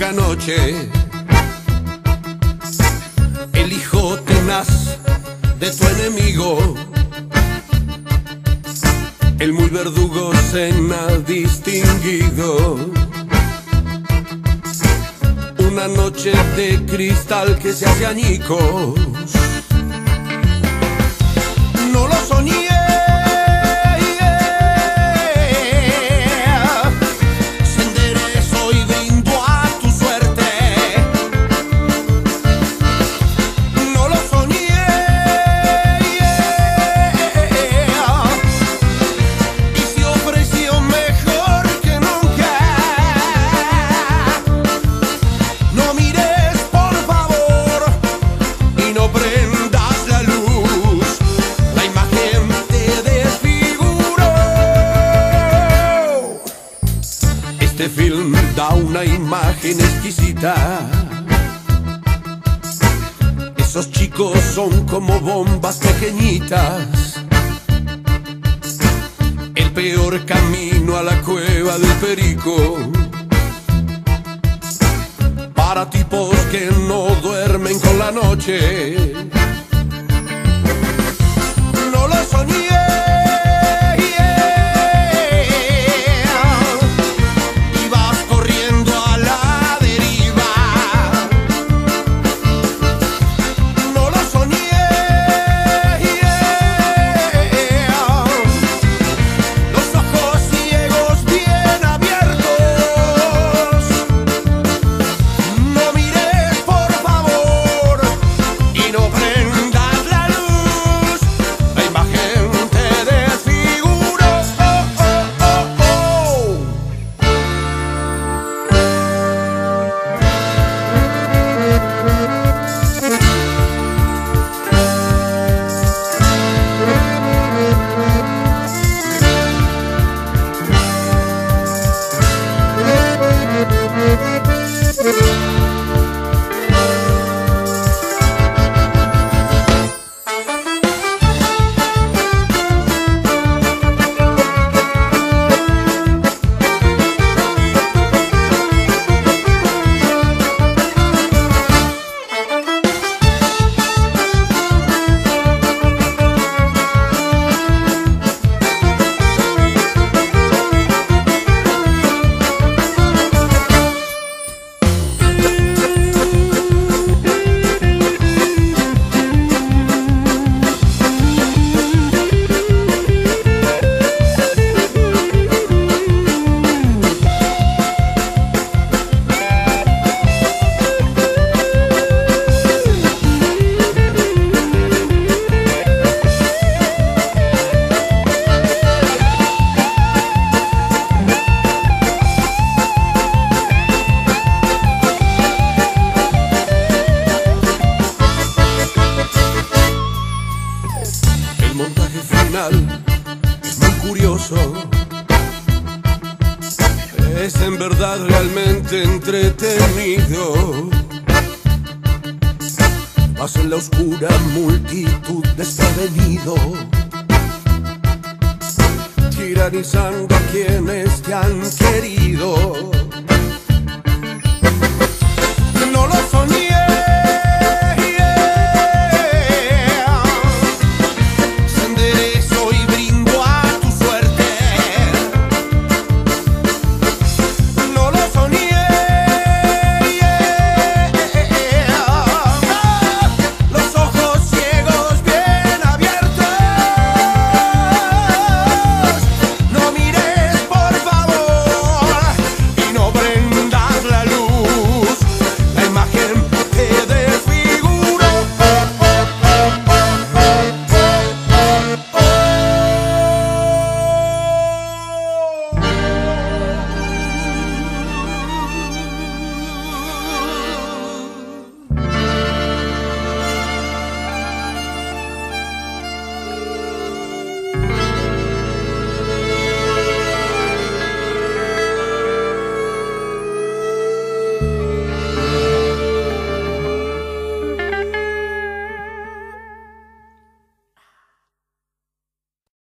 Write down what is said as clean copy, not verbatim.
medianoche, el hijo tenaz de tu enemigo, el muy verdugo cena distinguido. Una noche de cristal que se hace añicos. No lo soñé. Este film da una imagen exquisita. Esos chicos son como bombas pequeñitas. El peor camino a la cueva del perico, para tipos que no duermen con la noche. No lo soñé. El montaje final es muy curioso, es en verdad realmente entretenido. Vas en la oscura multitud desprevenido, tiranizando a quienes te han querido. No lo soñé.